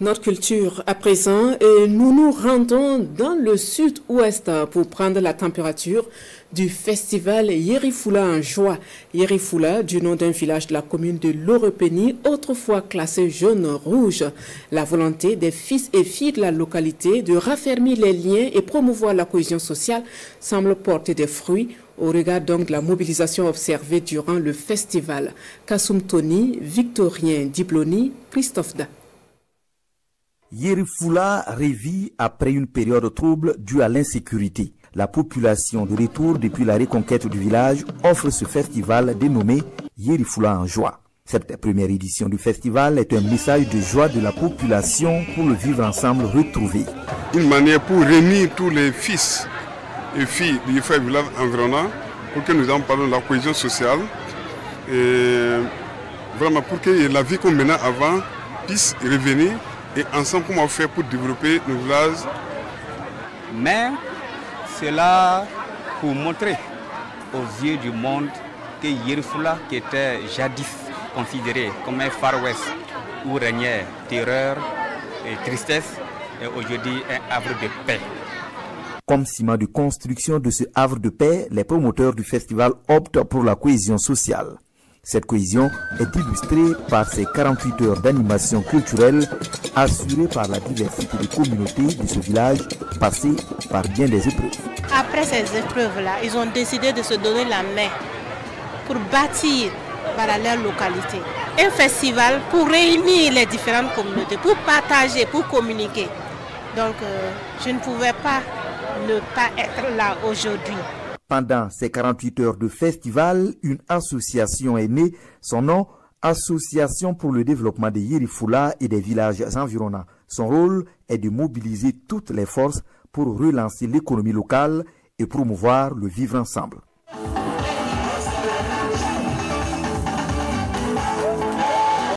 Notre culture à présent, et nous nous rendons dans le sud-ouest pour prendre la température du festival Yéri-Fula en joie. Yéri-Fula, du nom d'un village de la commune de Lorepeni, autrefois classé jaune-rouge. La volonté des fils et filles de la localité de raffermir les liens et promouvoir la cohésion sociale semble porter des fruits au regard donc de la mobilisation observée durant le festival. Kassoum Tony, Victorien Dibloni, Christophe Da. Yéri-Fula revit après une période trouble due à l'insécurité. La population de retour depuis la reconquête du village offre ce festival dénommé Yéri-Fula en joie. Cette première édition du festival est un message de joie de la population pour le vivre ensemble retrouvé. Une manière pour réunir tous les fils et filles du village environnant pour que nous en parlions de la cohésion sociale et vraiment pour que la vie qu'on menait avant puisse revenir. Et ensemble, comment faire pour développer nos villages? Mais cela pour montrer aux yeux du monde que Yéri-Fula, qui était jadis considéré comme un Far West où régnait terreur et tristesse, est aujourd'hui un havre de paix. Comme ciment de construction de ce havre de paix, les promoteurs du festival optent pour la cohésion sociale. Cette cohésion est illustrée par ces 48 heures d'animation culturelle assurée par la diversité des communautés de ce village passé par bien des épreuves. Après ces épreuves-là, ils ont décidé de se donner la main pour bâtir leur localité. Un festival pour réunir les différentes communautés, pour partager, pour communiquer. Donc je ne pouvais pas ne pas être là aujourd'hui. Pendant ces 48 heures de festival, une association est née. Son nom, Association pour le développement de Yéri-Fula et des villages environnants. Son rôle est de mobiliser toutes les forces pour relancer l'économie locale et promouvoir le vivre ensemble.